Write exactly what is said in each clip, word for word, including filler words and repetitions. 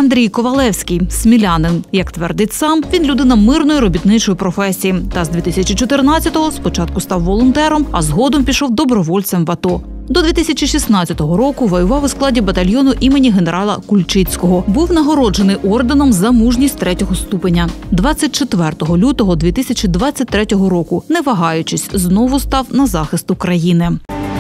Андрій Ковалевський – смілянин. Як твердить сам, він людина мирної робітничої професії. Та з дві тисячі чотирнадцятого спочатку став волонтером, а згодом пішов добровольцем в АТО. До дві тисячі шістнадцятого року воював у складі батальйону імені генерала Кульчицького. Був нагороджений орденом за мужність третього ступеня. двадцять четвертого лютого дві тисячі двадцять третього року, не вагаючись, знову став на захист України.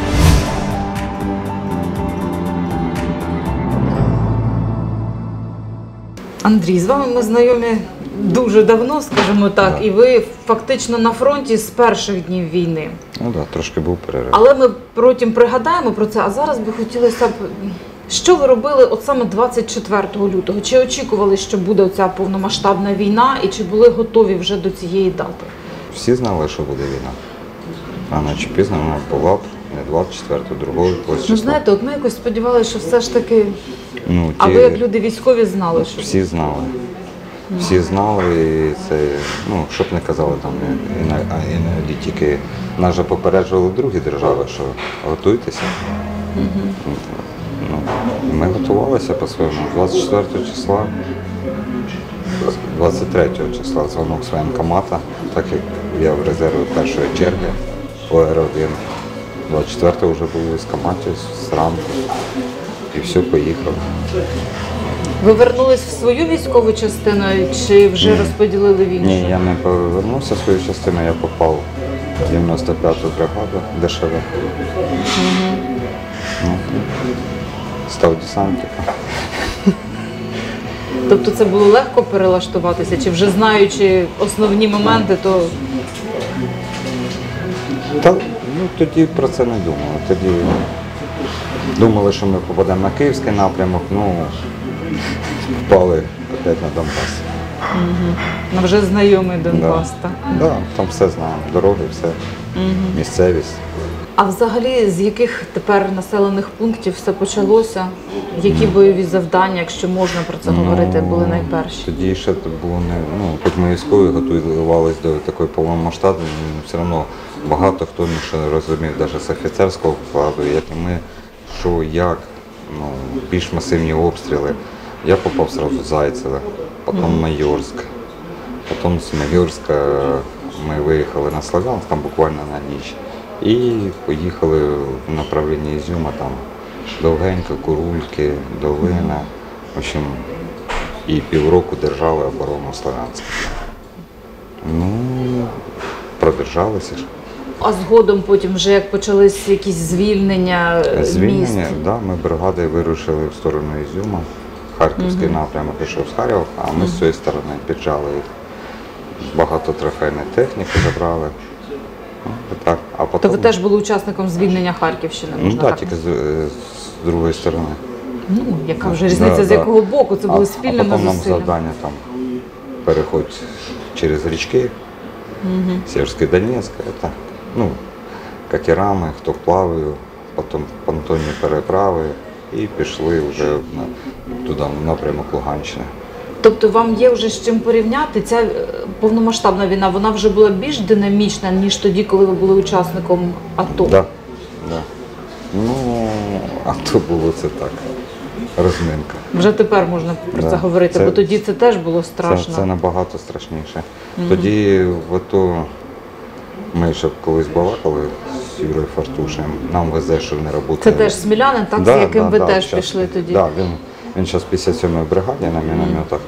Андрій, з вами ми знайомі дуже давно, скажімо так, да. І ви фактично на фронті з перших днів війни. Ну так, да, трошки був перерив. Але ми потім пригадаємо про це, а зараз би хотілося б, що ви робили от саме двадцять четвертого лютого? Чи очікували, що буде оця повномасштабна війна, і чи були готові вже до цієї дати? Всі знали, що буде війна. Рано чи пізно вона була б, не двадцять четвертого, другого, двадцять шостого. Ну знаєте, от ми якось сподівалися, що все ж таки, ну, ті... а ви як люди військові знали, що... Всі знали. Всі знали, і це, ну, щоб не казали там, а іноді тільки нас же попереджували другі держави, що готуйтеся. Mm-hmm. Ну, ми готувалися по-своєму. двадцять четвертого числа, двадцять третього числа дзвонок з воєнкомата, так як я в резерві першої черги, О Р один. двадцять четвертого вже був у військкоматі зранку, і все, поїхав. Ви вернулись в свою військову частину чи вже розподілили в іншу? Ні, я не повернувся в свою частину, я попав в дев'яносто п'яту бригаду Д Ш В. Угу. Ну, став десантником. Тобто це було легко перелаштуватися? Чи вже знаючи основні моменти, то... Та, ну, тоді про це не думали. Тоді думали, що ми попадемо на Київський напрямок, ну, впали опять на Донбас. Угу. Ну, вже знайомий Донбас, да. так? Так, да, там все знаємо, дороги, все, угу. Місцевість. А взагалі, з яких тепер населених пунктів все почалося? Які бойові завдання, якщо можна про це ну, говорити, були найперші? Тоді ще було не, ну, хоч ми військові готувалися до такої повномасштабної, все одно багато хто не розумів, навіть з офіцерського складу, як і ми, що, як, ну, більш масивні обстріли. Я попав одразу в Зайцеве, потім mm. Майорськ, потім з Майорська ми виїхали на Слов'янськ, там буквально на ніч. І поїхали в направлінні Ізюма, там Довгенька, Курульки, Долина. В общем, і півроку держали оборону Слов'янська. Ну, продержалися ж. А згодом потім вже як почались якісь звільнення міст? Звільнення, так, да, ми бригадою вирушили в сторону Ізюма. Харківський угу. напрямок пішов з Харкова, а ми угу. з цієї сторони піджали їх. Багато трофейної техніки забрали. Ну, так. А потім... То ви теж були учасником звільнення Харківщини? Ну так, тільки з, з другої сторони. Ну, яка вже різниця, да, з якого да. боку? Це були спільними зусиллями? А потім нам завдання там переходь через річки, угу. Сєвєрський Донецьк, це, ну, катерами, хто плаває, потім понтонні переправи і пішли вже на, туди, в напрямок Луганщини. Тобто вам є вже з чим порівняти? Ця повномасштабна війна, вона вже була більш динамічна, ніж тоді, коли ви були учасником АТО? Так, да, да. Ну, АТО було це так, розминка. Вже тепер можна про да. це говорити, це, бо тоді це теж було страшно. Це, це набагато страшніше. Угу. Тоді в АТО ми ще колись балакали з Юрою Фартушем, нам везе, що не працює. Це теж смілянин, так, да, з яким да, ви да, теж щас, пішли тоді? Так, да, він, він зараз в п'ятдесят сьомій бригаді на мінометах.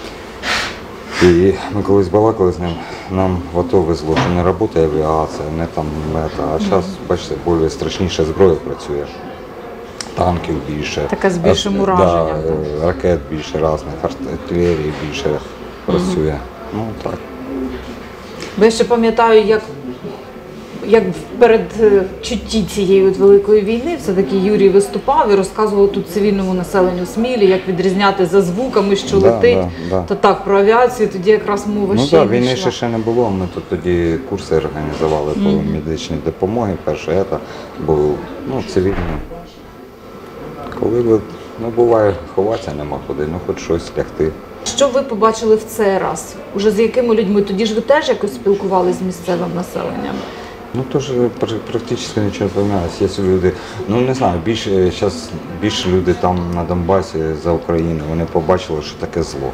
І ми колись балакали з ним, нам в АТО везло, що не працює авіація, не там мета, а зараз, бачите, більш страшніша зброя працює. Танків більше. Така з більшим ураженням. Да, ракет більше різних, артилерії більше працює. Угу. Ну так. Ви ще пам'ятаю, як як в передчутті цієї от великої війни все-таки Юрій виступав і розказував тут цивільному населенню Смілі, як відрізняти за звуками, що да, летить. Да, да. То так, про авіацію тоді якраз мова ну, ще да, не війни йшла. ще, ще не було. Ми тут тоді курси організували mm. по медичній допомогі. Перше, це був ну, цивільний. Коли ви, ну, буває, ховатися нема куди, ну хоч щось лягти. Що ви побачили в цей раз? Уже з якими людьми? Тоді ж ви теж якось спілкувалися з місцевим населенням? Ну теж практично нічого не помінялося. Є люди, ну не знаю, більше зараз більше люди там на Донбасі за Україну, вони побачили, що таке зло.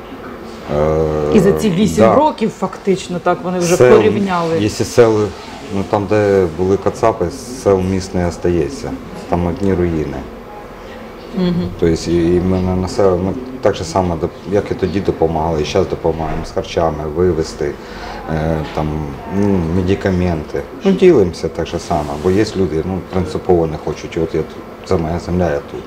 І за ці вісім да. років фактично так вони вже Сел, порівняли. Якщо сел, ну там, де були кацапи, сел міст не остається, там одні руїни. Угу. Тобто і ми на населення, ми так же само, як і тоді допомагали, і зараз допомагаємо з харчами, вивезти, е, там, ну, медикаменти. Ну, ділимося так же само, бо є люди, ну, принципово не хочуть, от я тут, це моя земля, я тут.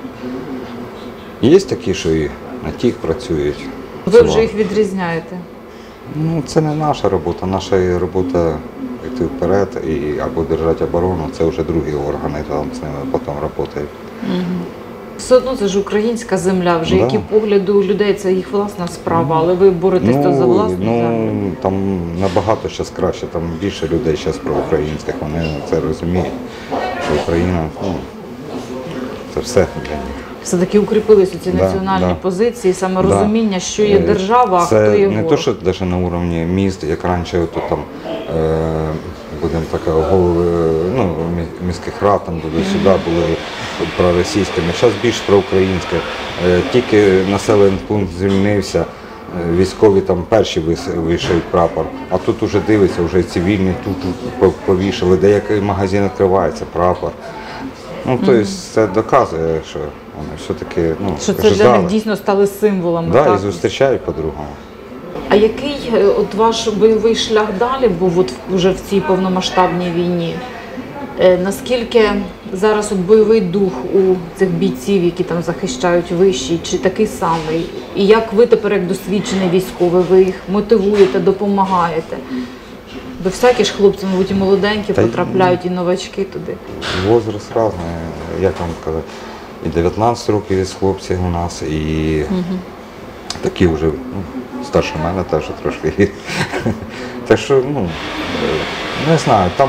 Є такі, що і на тих працюють. Ви вже їх відрізняєте? Ну, це не наша робота, наша робота йти вперед і або держати оборону, це вже другі органи, там з ними потім працюють. Угу. Все одно це ж українська земля, вже да. Які погляди у людей, це їх власна справа, але ви боретесь ну, то за власну ну, землю. Там набагато зараз краще, там більше людей зараз проукраїнських, вони це розуміють, що Україна, ну, це все для них. Все-таки укріпилися ці да, національні да. позиції, саме да. розуміння, що є держава, а це хто є ворог. Це не те, що навіть на рівні міст, як раніше, тут там, е, будемо так, голови ну, міських рад, там туди-сюди були проросійськими, зараз більш проукраїнське. Е, тільки населений пункт звільнився, військові там перші вишиють прапор, а тут вже дивиться, вже цивільні тут повішали, деякий магазин відкривається, прапор. Ну, тобто mm-hmm. це доказує, що вони все-таки, ну, що це для них дійсно стали символами. Да, так, і зустрічають по-другому. А який от ваш бойовий шлях далі був от вже в цій повномасштабній війні? Е, наскільки зараз от бойовий дух у цих бійців, які там захищають вищий, чи такий самий? І як ви тепер, як досвідчений військовий, ви їх мотивуєте, допомагаєте? Бо всякі ж хлопці, мабуть, і молоденькі, Та потрапляють, і новачки туди. Возраст різний, як вам казати, і дев'ятнадцять років є хлопці у нас, і угу. такі вже, ну, старше мене теж трошки. Так що, ну, не знаю, там,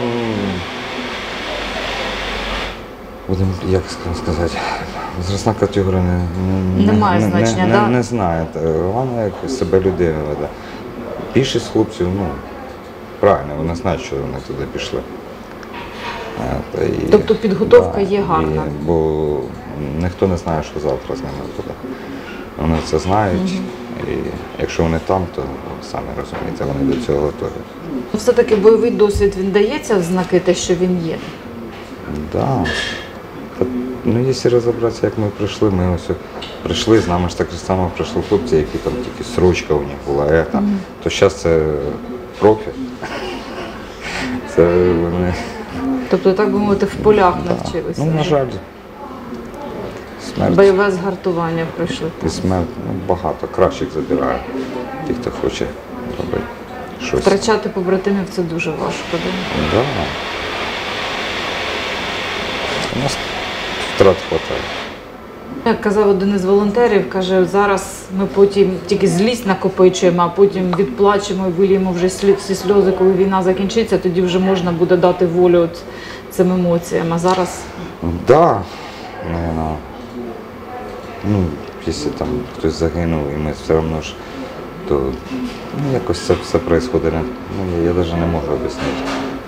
будемо, як сказати, возрастна категорія не, не, немає не, значення, не, да? не, не знає. Вона як себе людина веде. Більшість хлопців, ну, правильно, вони знають, що вони туди пішли. І, тобто підготовка да, є гарна? І, бо ніхто не знає, що завтра з ними буде. Вони це знають, угу. і якщо вони там, то самі розумієте, вони до цього готові. Все-таки бойовий досвід, він дається в знаки те, що він є? Так. Да. Ну, якщо розібратися, як ми прийшли, ми ось прийшли, з нами ж так само прийшли хлопці, які там тільки срочка у них була, ета, угу. то зараз це профі. Це вони... Тобто, так би мовити, в полях да. навчилися? Ну, на жаль. Смерть. Бойове згартування пройшли. І смерть, ну, багато, кращих забирає, тих, хто хоче робити щось. Втрачати побратимів – це дуже важко, так? Да. У нас втрат вистачає. Як казав один із волонтерів, каже, зараз ми потім тільки злість накопичуємо, а потім відплачемо і виліємо вже всі сльози, коли війна закінчиться, тоді вже можна буде дати волю от цим емоціям, а зараз… Так, да, наверное, ну, якщо там хтось загинув і ми все одно ж, то ну, якось це все відбувається, ну, я, я навіть не можу об'яснити.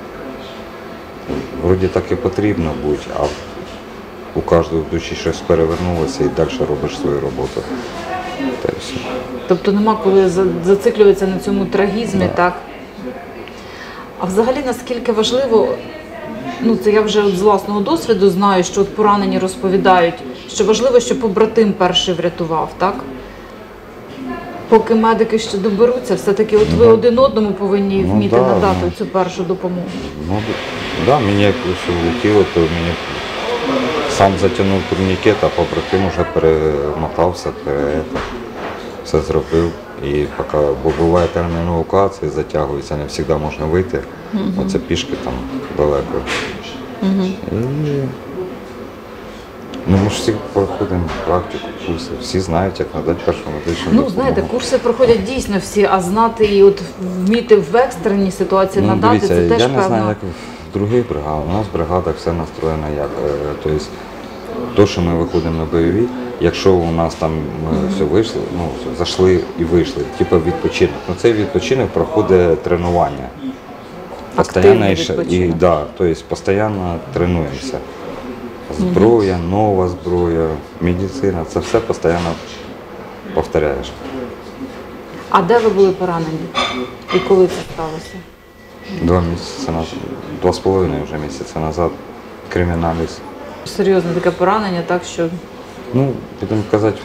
Вроді так і потрібно бути, а у кожного в душі щось перевернулося і далі робиш свою роботу. Та й все. Тобто нема коли зациклюватися на цьому трагізмі, да. так? А взагалі наскільки важливо, ну це я вже з власного досвіду знаю, що от поранені розповідають, що важливо, щоб побратим перший врятував, так? Поки медики ще доберуться, все-таки от ви ну, один одному повинні ну, вміти да, надати ну, цю першу допомогу. Ну, так, да, мені як влетіло, то мені сам затягнув турнікет, а побратим вже перемотався, пере, все зробив. І поки, бо буває термін евакуації, затягується, не завжди можна вийти, угу. оце пішки там далеко. Угу. І ну, ми ж всі проходимо практику, курси, всі знають, як надати першу медичну допомогу. Ну, знаєте, курси проходять дійсно всі, а знати і от вміти в екстреній ситуації ну, надати, дивіться, це теж я не певно. знаю, як в других бригадах. У нас в бригадах все настроєно як. Тобто, то, що ми виходимо на бойові, якщо у нас там ми mm-hmm. все вийшли, ну, все, зайшли і вийшли, типу відпочинок. Ну, цей відпочинок проходить тренування. Постоянно, Активний і, відпочинок. да, то есть постоянно тренуємося. Зброя, нова зброя, медицина, це все постійно повторяєш. А де ви були поранені? І коли це сталося? Два місяці назад, два з половиною вже місяці назад криміналіз. Серйозне таке поранення, так що Ну, будемо казати,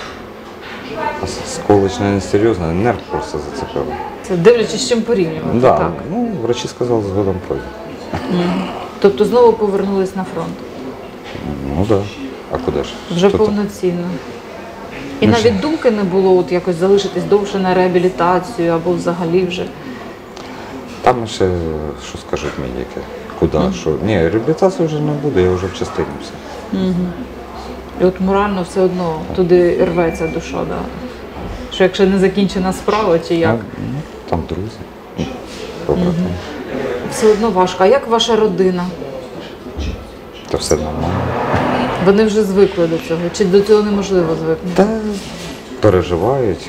сколочне не серйозно, нерв просто зацепило. це дивлячись, з чим порівнювати, Да, так? ну, врачі сказали, згодом пройде. Тобто знову повернулись на фронт? Ну так, да. А куди ж? Вже Що там? повноцінно. І Ми навіть ж- думки не було от якось залишитись довше на реабілітацію або взагалі вже. Там ще, що скажуть медики, куди, що. Ні, реабілітації вже не буде, я вже в частині все. І от морально все одно туди рветься душа, да? Що якщо не закінчена справа, чи як? Ну, ну, там друзі, ну, побратими. Все одно важко. А як ваша родина? Та все нормально. Вони вже звикли до цього? Чи до цього неможливо звикнути? Та переживають.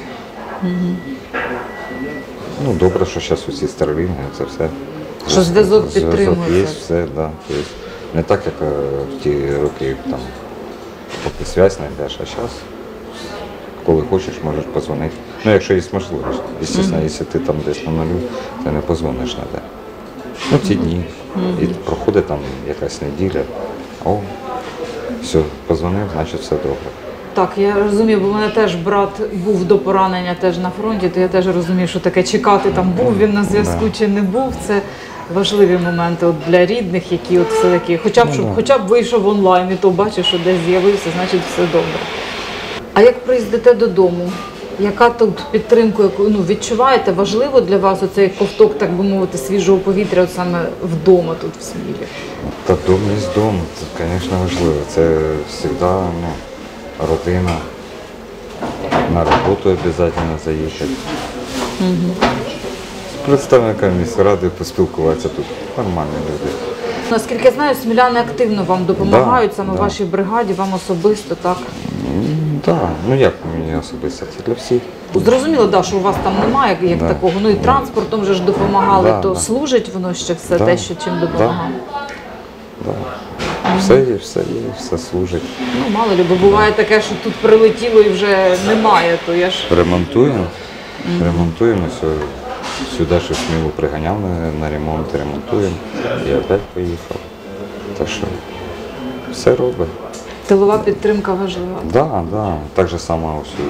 Ну, добре, що зараз усі старлінги, це все. Що зв'язок Зв'язок підтримується. є, все, да. Тобто, не так, як е, в ті роки, там, поки зв'язь знайдеш, а зараз, коли хочеш, можеш позвонити. Ну, якщо є можливість. Звісно, якщо ти там десь на нулю, ти не позвониш ніде. Ну, ті дні. І проходить там якась неділя. О, все, позвонив, значить все добре. Так, я розумію, бо в мене теж брат був до поранення теж на фронті, то я теж розумію, що таке чекати, там був він на зв'язку чи не був. Це важливі моменти от для рідних, які от все-таки, хоча б, щоб, хоча б вийшов онлайн і то бачиш, що десь з'явився, значить все добре. А як приїздите додому? Яка тут підтримка, яку ну, відчуваєте? Важливо для вас оцей ковток, так би мовити, свіжого повітря от саме вдома тут в Смілі? Та дом є дом, це, звісно, важливо. Це завжди ну, родина. На роботу обов'язково заїхати. Угу. З представниками міськради поспілкуватися тут. Нормальні люди. Наскільки я знаю, сміляни активно вам допомагають, Да, саме да. вашій бригаді, вам особисто, так? Так, да. Ну як мені особисто, це для всіх. Зрозуміло, да, що у вас там немає як Да. такого, ну і транспортом вже ж допомагали, Да, то да. служить воно ще все Да. те, що чим допомагало? Да. Все є, все є, все служить. Ну, мало ли, бо буває таке, що тут прилетіло і вже немає, то я ж... Ремонтуємо, ремонтуємо, все, сюди ще сміло приганяв на, на ремонт, ремонтуємо. І опять поїхав. Так що все робить. Тилова підтримка важлива. Да, да. Так же само ось,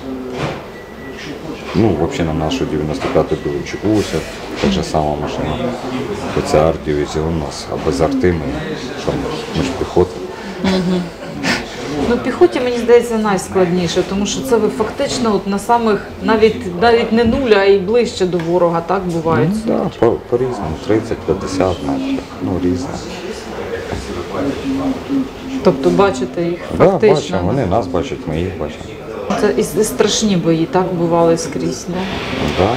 ну, взагалі на нашу дев'яносто п'яту Білочуку, так же само машина. Це арт-дивізіон у нас, а без арти ми, що ми, ми ж піхота. Ну, піхоті, мені здається, найскладніше, тому що це ви фактично от на самих, навіть, навіть не нуля, а й ближче до ворога, так бувають? Ну, да, по, по-різному, тридцять-п'ятдесят метрів, ну різне. Тобто бачите їх Да, фактично. бачимо, вони нас бачать, ми їх бачимо. Це і, і страшні бої, так бували скрізь, да? Да.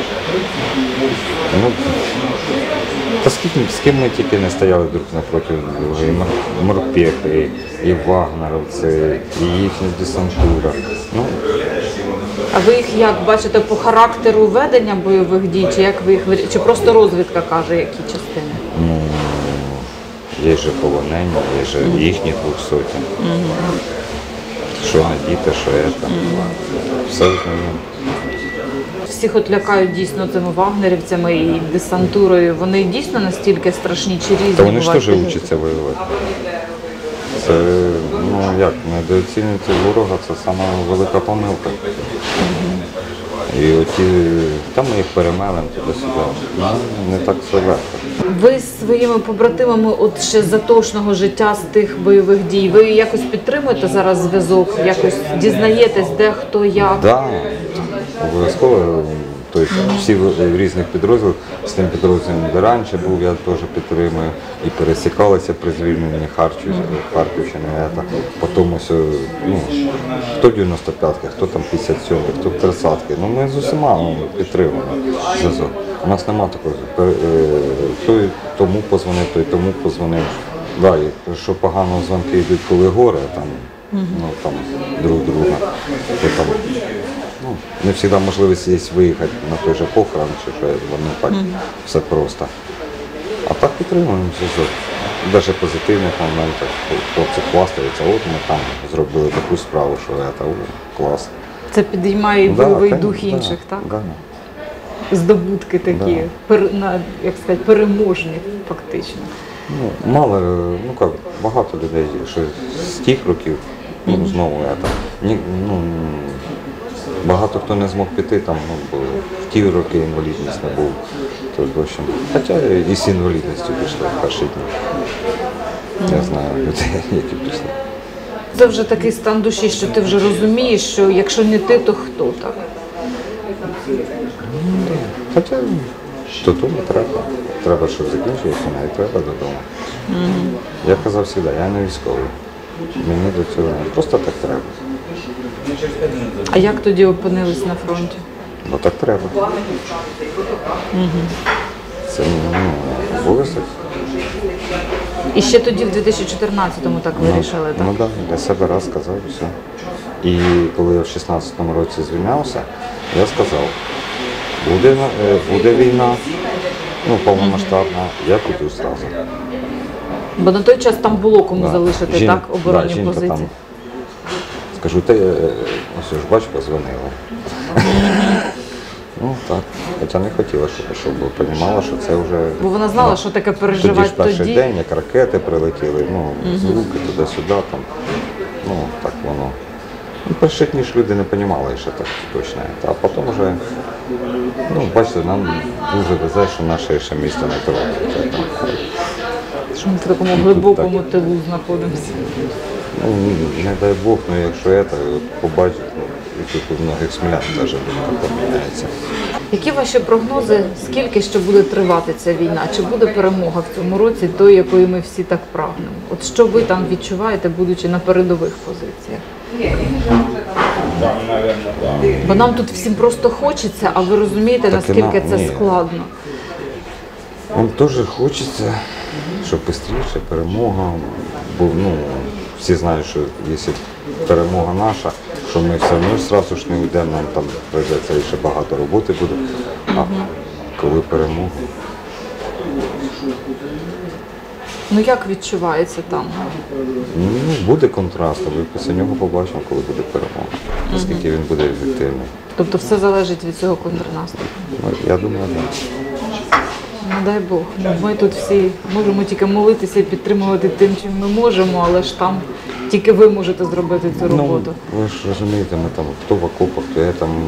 Ну, та з ким, з ким ми тільки не стояли друг напроти друга, і Мор- морпехи, і вагнеровці, і їхня десантура. Ну, А ви їх як бачите по характеру ведення бойових дій, чи як ви їх вирі- чи просто розвідка каже, які частини? ну, є же полонені, є же їхні двохсотні. Що не діти, що це. Все знайомо. Всіх от лякають дійсно цими вагнерівцями і десантурою. Вони дійсно настільки страшні чи різні? Та вони ж бувають теж люди? вчаться воювати. Це, ну як, недооцінювати ворога, це сама велика помилка. І оті, там ми їх перемелемо туди-сюди. Ну, не так все легко. Ви з своїми побратимами от ще з затошного життя, з тих бойових дій, ви якось підтримуєте зараз зв'язок, якось дізнаєтесь, де хто як? Да, обов'язково. Тобто всі в в різних підрозділах, з тим підрозділом, де раніше був, я теж підтримую. І пересікалися при звільненні Харків, Харківщини. это. Потім ось, ну, хто дев'яносто п'ятки, хто там п'ятдесят сьомий, хто тридцятки. Ну ми з усіма ну, підтримуємо зв'язок. У нас немає такого, е, той тому позвонив, той тому позвонив. Да, і що погано дзвонки йдуть, коли горе, там, ну, там друг друга, то там ну, не завжди можливість є виїхати на той же похорон, чи що воно так все просто. Підтримуємо зв'язок. Навіть в позитивних моментах хлопці хвастаються, от ми там зробили таку справу, що це о, клас. Це підіймає і Да, бойовий конечно, дух інших, да, так? Да. Здобутки такі, Да. пер, на, як сказати, переможні фактично. Ну, мало, ну як, багато людей, що з тих років, ну, знову это, ні, ну, багато хто не змог піти, там, ну, бо в ті роки інвалідність не був. Тобто, в общем, хоча і з інвалідністю пішли в перші дні. Я знаю людей, які пішли. Це вже такий стан душі, що ти вже розумієш, що якщо не ти, то хто так? Хоча додому треба. Треба, щоб закінчилося, навіть треба додому. Mm-hmm. Я казав завжди, я не військовий. Мені до цього не просто так треба. А як тоді опинились на фронті? Бо так треба. Mm-hmm. Це ну, обов'язок. І ще тоді, в дві тисячі чотирнадцятому, так вирішили, так? Ну так, да, для себе раз сказав і все. І коли я в шістнадцятому році звільнявся, я сказав, буде, буде війна, ну, повномасштабна, я піду зразу. Бо на той час там було кому Да. залишити, Жін- так, оборонні да, жінка позиції. Там, скажу, ти, ось ж бач, позвонила. Ну так, хоча не хотіла, щоб пішов, бо розуміла, що це вже... Бо вона знала, ну, що таке тоді переживати ж перший тоді. день, як ракети прилетіли, ну, звуки туди-сюди, там, ну, так воно. Ну, перші дні ж люди не розуміли, що так точно. А потім вже, ну, бачите, нам дуже везе, що наше ще місто не триває. Що ми в такому глибокому тилу знаходимося. Ну, не дай Бог, ну якщо це, побачить, ну, і тут у многих смілян теж думка поміняється. Які ваші прогнози, скільки ще буде тривати ця війна? Чи буде перемога в цьому році, тої, якої ми всі так прагнемо? От що ви там відчуваєте, будучи на передових позиціях? Бо нам тут всім просто хочеться, а ви розумієте, Так і наскільки нам- це ні. складно? Вам теж хочеться, щоб швидше перемога, бо ну, всі знають, що якщо перемога наша, що ми все одно одразу ж не йдемо, нам там прийдеться ще багато роботи буде. А коли перемога? Ну як відчувається там? Ну, буде контраст, а ви після нього побачимо, коли буде перемога, наскільки він буде ефективний. Тобто все залежить від цього контрнаступу? Ну, я думаю, так. Ну дай Бог. Ну, ми тут всі можемо тільки молитися і підтримувати тим, чим ми можемо, але ж там тільки ви можете зробити цю роботу. Ну, ви ж розумієте, ми там хто в окопах, хто я там.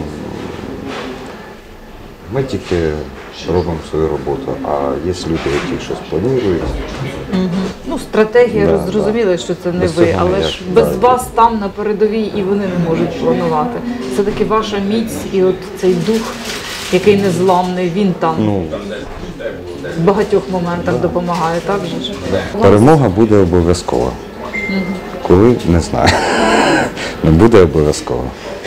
Ми тільки робимо свою роботу, а є люди, які щось планують. Ну, стратегія, Да, роз- зрозуміли, що це не Без ви, цього але ніяк, ж без да. вас там на передовій і вони не можуть планувати. Це таки ваша міць і от цей дух, який незламний, він там Ну, в багатьох моментах допомагає, так же ж? перемога буде обов'язкова. Коли, не знаю. Ну, буде обов'язково.